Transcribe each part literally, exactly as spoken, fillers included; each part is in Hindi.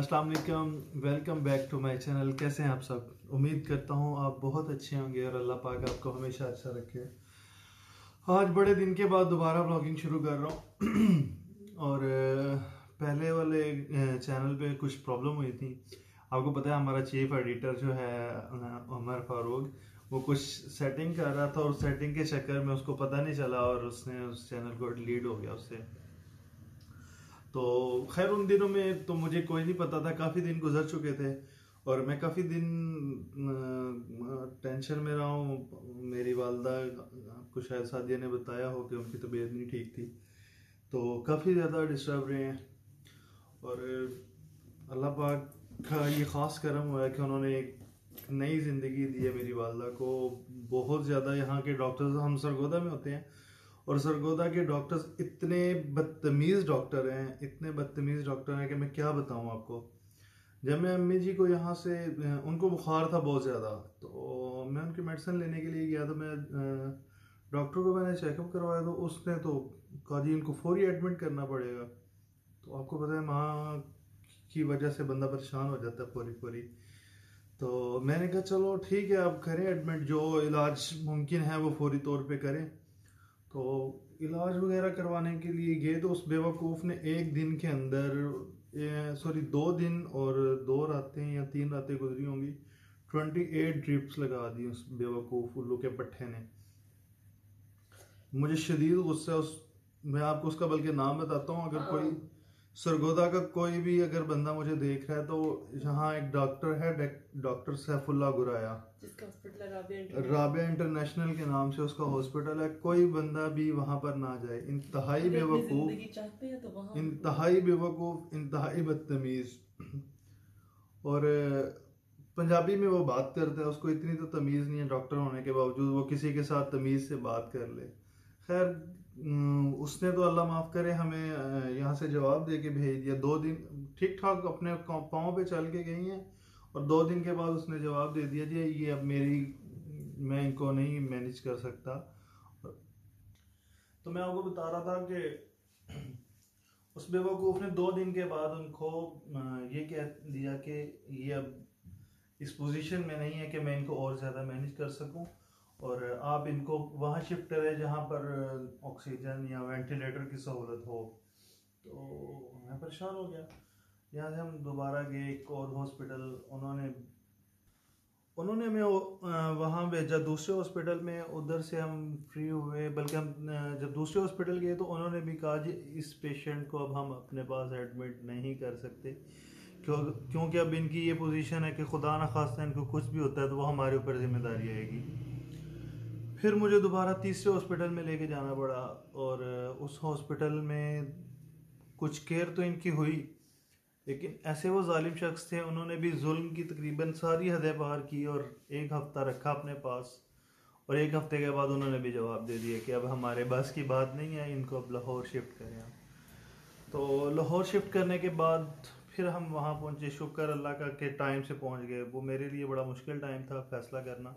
अस्सलाम वालेकुम, welcome back to my channel. कैसे हैं आप सब? उम्मीद करता हूँ आप बहुत अच्छे होंगे और अल्लाह पाक आपको हमेशा अच्छा रखे। आज बड़े दिन के बाद दोबारा ब्लॉगिंग शुरू कर रहा हूँ और पहले वाले चैनल पे कुछ प्रॉब्लम हुई थी। आपको पता है हमारा चीफ एडिटर जो है उमर फारूक, वो कुछ सेटिंग कर रहा था और सेटिंग के चक्कर में उसको पता नहीं चला और उसने उस चैनल को डिलीट हो गया उससे। तो खैर उन दिनों में तो मुझे कोई नहीं पता था, काफ़ी दिन गुजर चुके थे और मैं काफ़ी दिन टेंशन में रहा हूँ। मेरी वालदा आपको शायद सादिया ने बताया हो कि उनकी तबीयत नहीं ठीक थी, तो काफ़ी ज़्यादा डिस्टर्ब रहे हैं। और अल्लाह पाक का ये ख़ास करम हुआ है कि उन्होंने एक नई ज़िंदगी दी है मेरी वालदा को। बहुत ज़्यादा यहाँ के डॉक्टर्स, हम सरगोदा में होते हैं और सरगोदा के डॉक्टर्स इतने बदतमीज़ डॉक्टर हैं, इतने बदतमीज़ डॉक्टर हैं कि मैं क्या बताऊं आपको। जब मैं अम्मी जी को यहाँ से, उनको बुखार था बहुत ज़्यादा, तो मैं उनकी मेडिसिन लेने के लिए गया, तो मैं डॉक्टर को मैंने चेकअप करवाया, तो उसने तो कहा जी इनको फौरी एडमिट करना पड़ेगा। तो आपको पता है माँ की वजह से बंदा परेशान हो जाता है फौरी फौरी। तो मैंने कहा चलो ठीक है, आप करें एडमिट, जो इलाज मुमकिन है वो फौरी तौर पे करें। तो इलाज वगैरह करवाने के लिए गए, तो उस बेवकूफ़ ने एक दिन के अंदर, सॉरी दो दिन और दो रातें या तीन रातें गुजरी होंगी, ट्वेंटी एट ड्रिप्स लगा दी उस बेवकूफ़ उल्लू के पट्टे ने। मुझे शदीद गुस्सा उस, मैं आपको उसका बल्कि नाम बताता हूँ। अगर कोई सरगोदा का कोई भी अगर बंदा मुझे देख रहा है, तो यहाँ एक डॉक्टर है, डॉक्टर सैफुल्ला गुराया, जिसका हॉस्पिटल राबिया इंटरनेशनल के नाम से उसका हॉस्पिटल है। कोई बंदा भी वहां पर ना जाए। इंतहाई बेवकूफ, इंतहाई बेवकूफ, इंतहाई बदतमीज। और पंजाबी में वो बात करता है, उसको इतनी तो तमीज़ नहीं है, डॉक्टर होने के बावजूद वो किसी के साथ तमीज़ से बात कर ले। खैर उसने तो अल्लाह माफ़ करे हमें यहाँ से जवाब दे के भेज दिया। दो दिन ठीक ठाक अपने पाँव पे चल के गई हैं और दो दिन के बाद उसने जवाब दे दिया जी ये अब मेरी, मैं इनको नहीं मैनेज कर सकता। तो मैं आपको बता रहा था कि उस बेवकूफ़ ने दो दिन के बाद उनको ये कह दिया कि ये अब इस पोजीशन में नहीं है कि मैं इनको और ज़्यादा मैनेज कर सकूं और आप इनको वहाँ शिफ्ट करें जहाँ पर ऑक्सीजन या वेंटिलेटर की सहूलत हो। तो मैं परेशान हो गया। यहाँ से हम दोबारा गए एक और हॉस्पिटल, उन्होंने उन्होंने हमें वहाँ भेजा दूसरे हॉस्पिटल में। उधर से हम फ्री हुए, बल्कि हम जब दूसरे हॉस्पिटल गए तो उन्होंने भी कहा जी इस पेशेंट को अब हम अपने पास एडमिट नहीं कर सकते, क्यों क्योंकि अब इनकी ये पोजीशन है कि खुदा न खास्ता इनको कुछ भी होता है तो वो हमारे ऊपर जिम्मेदारी आएगी। फिर मुझे दोबारा तीसरे हॉस्पिटल में लेके जाना पड़ा और उस हॉस्पिटल में कुछ केयर तो इनकी हुई, लेकिन ऐसे वो जालिम शख्स थे, उन्होंने भी जुल्म की तकरीबन सारी हदें पार की और एक हफ्ता रखा अपने पास। और एक हफ्ते के बाद उन्होंने भी जवाब दे दिया कि अब हमारे बस की बात नहीं है, इनको अब लाहौर शिफ्ट करें। तो लाहौर शिफ्ट करने के बाद फिर हम वहाँ पहुँचे, शुक्र अल्लाह का के टाइम से पहुँच गए। वो मेरे लिए बड़ा मुश्किल टाइम था फैसला करना,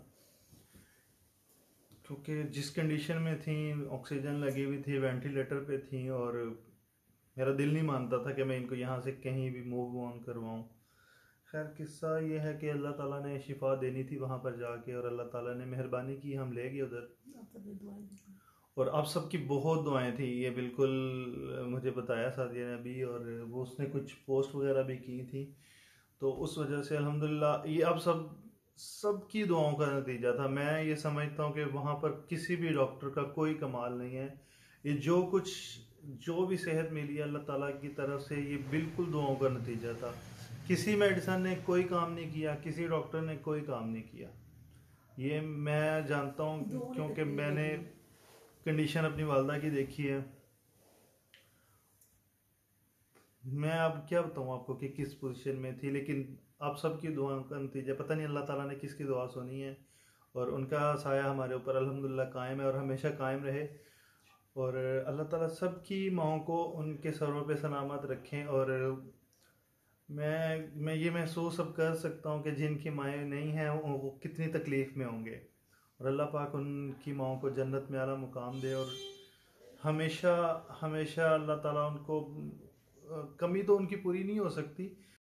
क्योंकि जिस कंडीशन में थी, ऑक्सीजन लगी हुई थी, वेंटिलेटर पे थी और मेरा दिल नहीं मानता था कि मैं इनको यहाँ से कहीं भी मूव ऑन करवाऊँ। खैर किस्सा ये है कि अल्लाह ताला ने शिफा देनी थी वहाँ पर जाके और अल्लाह ताला ने मेहरबानी की, हम ले गए उधर। और आप सबकी बहुत दुआएं थी, ये बिल्कुल मुझे बताया सादिया ने भी, और वो उसने कुछ पोस्ट वगैरह भी की थी, तो उस वजह से अल्हम्दुलिल्लाह ये आप सब सबकी दुआओं का नतीजा था। मैं ये समझता हूँ कि वहाँ पर किसी भी डॉक्टर का कोई कमाल नहीं है, ये जो कुछ जो भी सेहत मिली अल्लाह ताला की तरफ से ये बिल्कुल दुआओं का नतीजा था। किसी मेडिसिन ने कोई काम नहीं किया, किसी डॉक्टर ने कोई काम नहीं किया, ये मैं जानता हूँ क्योंकि मैंने कंडीशन अपनी वालदा की देखी है। मैं अब क्या बताऊँ आपको कि किस पोजीशन में थी, लेकिन आप सबकी दुआओं का नतीजा, पता नहीं अल्लाह ताला ने किसकी दुआ सुनी है और उनका साया हमारे ऊपर अल्हम्दुलिल्लाह कायम है और हमेशा कायम रहे। और अल्लाह ताला सबकी माओं को उनके सरों पे सलामत रखें। और मैं मैं ये महसूस अब कर सकता हूँ कि जिनकी माएँ नहीं हैं वो कितनी तकलीफ़ में होंगे, और अल्लाह पाक उनकी माओं को जन्नत में आला मुकाम दे और हमेशा हमेशा अल्लाह ताला उनको, कमी तो उनकी पूरी नहीं हो सकती